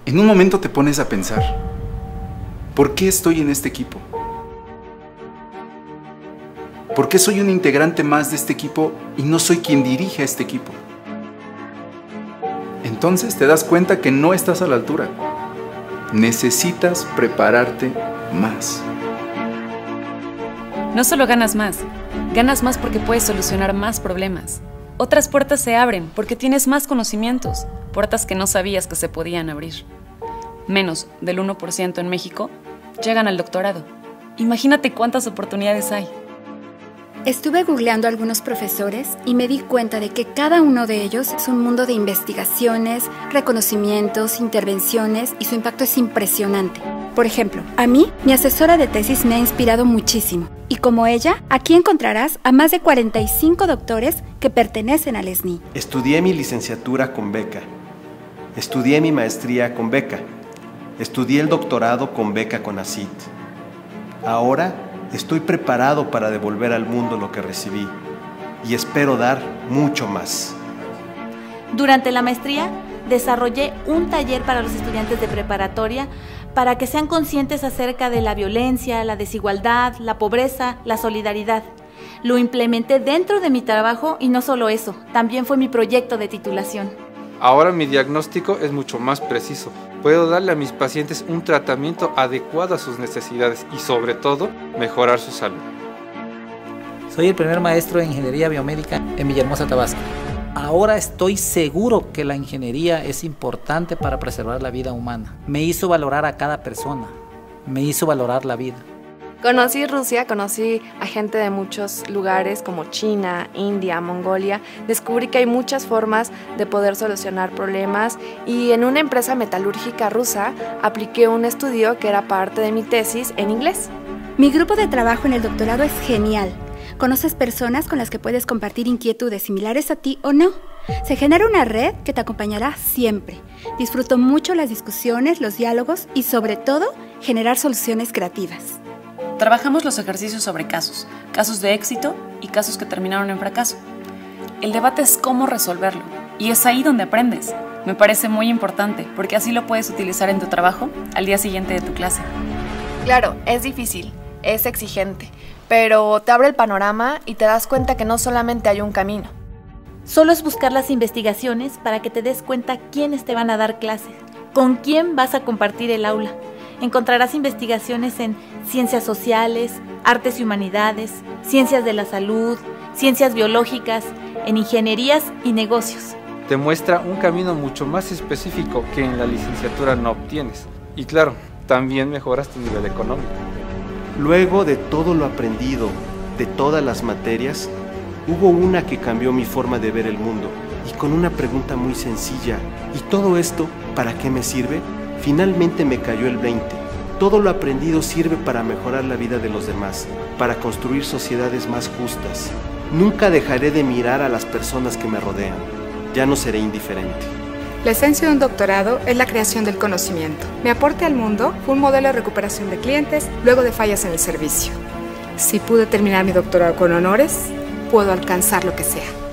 En un momento te pones a pensar, ¿por qué estoy en este equipo? ¿Por qué soy un integrante más de este equipo y no soy quien dirige a este equipo? Entonces te das cuenta que no estás a la altura. Necesitas prepararte más. No solo ganas más porque puedes solucionar más problemas. Otras puertas se abren porque tienes más conocimientos, puertas que no sabías que se podían abrir. Menos del 1% en México llegan al doctorado. Imagínate cuántas oportunidades hay. Estuve googleando a algunos profesores y me di cuenta de que cada uno de ellos es un mundo de investigaciones, reconocimientos, intervenciones y su impacto es impresionante. Por ejemplo, a mí, mi asesora de tesis me ha inspirado muchísimo. Y como ella, aquí encontrarás a más de 45 doctores que pertenecen al SNI. Estudié mi licenciatura con beca. Estudié mi maestría con beca. Estudié el doctorado con beca CONACYT. Ahora estoy preparado para devolver al mundo lo que recibí y espero dar mucho más. Durante la maestría, desarrollé un taller para los estudiantes de preparatoria para que sean conscientes acerca de la violencia, la desigualdad, la pobreza, la solidaridad. Lo implementé dentro de mi trabajo y no solo eso, también fue mi proyecto de titulación. Ahora mi diagnóstico es mucho más preciso. Puedo darle a mis pacientes un tratamiento adecuado a sus necesidades y sobre todo, mejorar su salud. Soy el primer maestro de ingeniería biomédica en Villahermosa, Tabasco. Ahora estoy seguro que la ingeniería es importante para preservar la vida humana. Me hizo valorar a cada persona, me hizo valorar la vida. Conocí Rusia, conocí a gente de muchos lugares como China, India, Mongolia. Descubrí que hay muchas formas de poder solucionar problemas y en una empresa metalúrgica rusa apliqué un estudio que era parte de mi tesis en inglés. Mi grupo de trabajo en el doctorado es genial. Conoces personas con las que puedes compartir inquietudes similares a ti o no. Se genera una red que te acompañará siempre. Disfruto mucho las discusiones, los diálogos y sobre todo, generar soluciones creativas. Trabajamos los ejercicios sobre casos de éxito y casos que terminaron en fracaso. El debate es cómo resolverlo y es ahí donde aprendes. Me parece muy importante porque así lo puedes utilizar en tu trabajo al día siguiente de tu clase. Claro, es difícil, es exigente, pero te abre el panorama y te das cuenta que no solamente hay un camino. Solo es buscar las investigaciones para que te des cuenta quiénes te van a dar clases, con quién vas a compartir el aula. Encontrarás investigaciones en ciencias sociales, artes y humanidades, ciencias de la salud, ciencias biológicas, en ingenierías y negocios. Te muestra un camino mucho más específico que en la licenciatura no obtienes. Y claro, también mejoras tu nivel económico. Luego de todo lo aprendido, de todas las materias, hubo una que cambió mi forma de ver el mundo y con una pregunta muy sencilla. ¿Y todo esto para qué me sirve? Finalmente me cayó el 20. Todo lo aprendido sirve para mejorar la vida de los demás, para construir sociedades más justas. Nunca dejaré de mirar a las personas que me rodean. Ya no seré indiferente. La esencia de un doctorado es la creación del conocimiento. Mi aporte al mundo fue un modelo de recuperación de clientes luego de fallas en el servicio. Si pude terminar mi doctorado con honores, puedo alcanzar lo que sea.